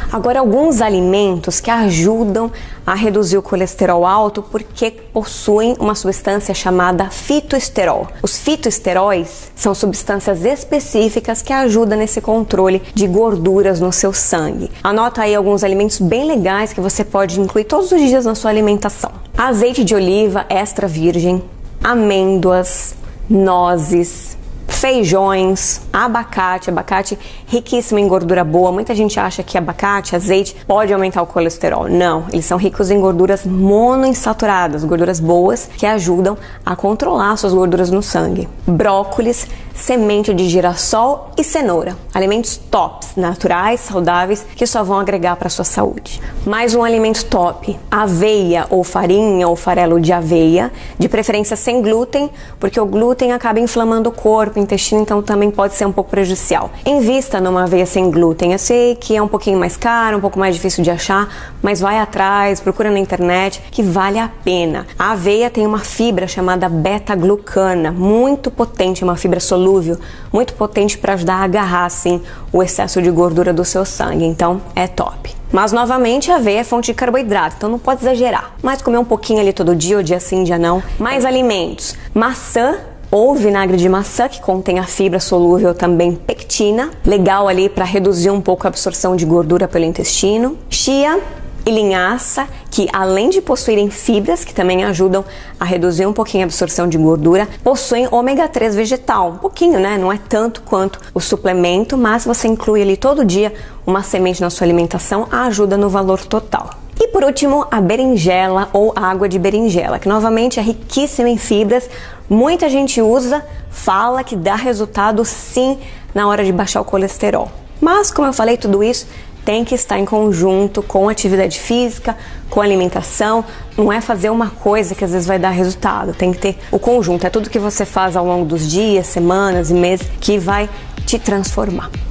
Agora, alguns alimentos que ajudam a reduzir o colesterol alto porque possuem uma substância chamada fitoesterol. Os fitoesteróis são substâncias específicas que ajudam nesse controle de gorduras no seu sangue. Anota aí alguns alimentos bem legais que você pode incluir todos os dias na sua alimentação. Azeite de oliva extra virgem, amêndoas, nozes, feijões, abacate riquíssimo em gordura boa. Muita gente acha que abacate, azeite pode aumentar o colesterol. Não, eles são ricos em gorduras monoinsaturadas, gorduras boas que ajudam a controlar suas gorduras no sangue. Brócolis, semente de girassol e cenoura. Alimentos tops, naturais, saudáveis, que só vão agregar para a sua saúde. Mais um alimento top, aveia ou farinha ou farelo de aveia, de preferência sem glúten, porque o glúten acaba inflamando o corpo, o intestino, então também pode ser um pouco prejudicial. Invista numa aveia sem glúten. Eu sei que é um pouquinho mais caro, um pouco mais difícil de achar, mas vai atrás, procura na internet, que vale a pena. A aveia tem uma fibra chamada beta-glucana, muito potente, uma fibra solúvel, muito potente para ajudar a agarrar assim o excesso de gordura do seu sangue, então é top. Mas novamente a aveia é fonte de carboidrato, então não pode exagerar, mas comer um pouquinho ali todo dia, ou dia sim, dia não. Mais alimentos, maçã ou vinagre de maçã, que contém a fibra solúvel também pectina, legal ali para reduzir um pouco a absorção de gordura pelo intestino. Chia e linhaça, que além de possuírem fibras, que também ajudam a reduzir um pouquinho a absorção de gordura, possuem ômega 3 vegetal, um pouquinho, né? Não é tanto quanto o suplemento, mas você inclui ali todo dia uma semente na sua alimentação, ajuda no valor total. E por último, a berinjela ou água de berinjela, que novamente é riquíssima em fibras, muita gente usa, fala que dá resultado sim na hora de baixar o colesterol. Mas, como eu falei, tudo isso tem que estar em conjunto com atividade física, com alimentação. Não é fazer uma coisa que às vezes vai dar resultado, tem que ter o conjunto. É tudo que você faz ao longo dos dias, semanas e meses que vai te transformar.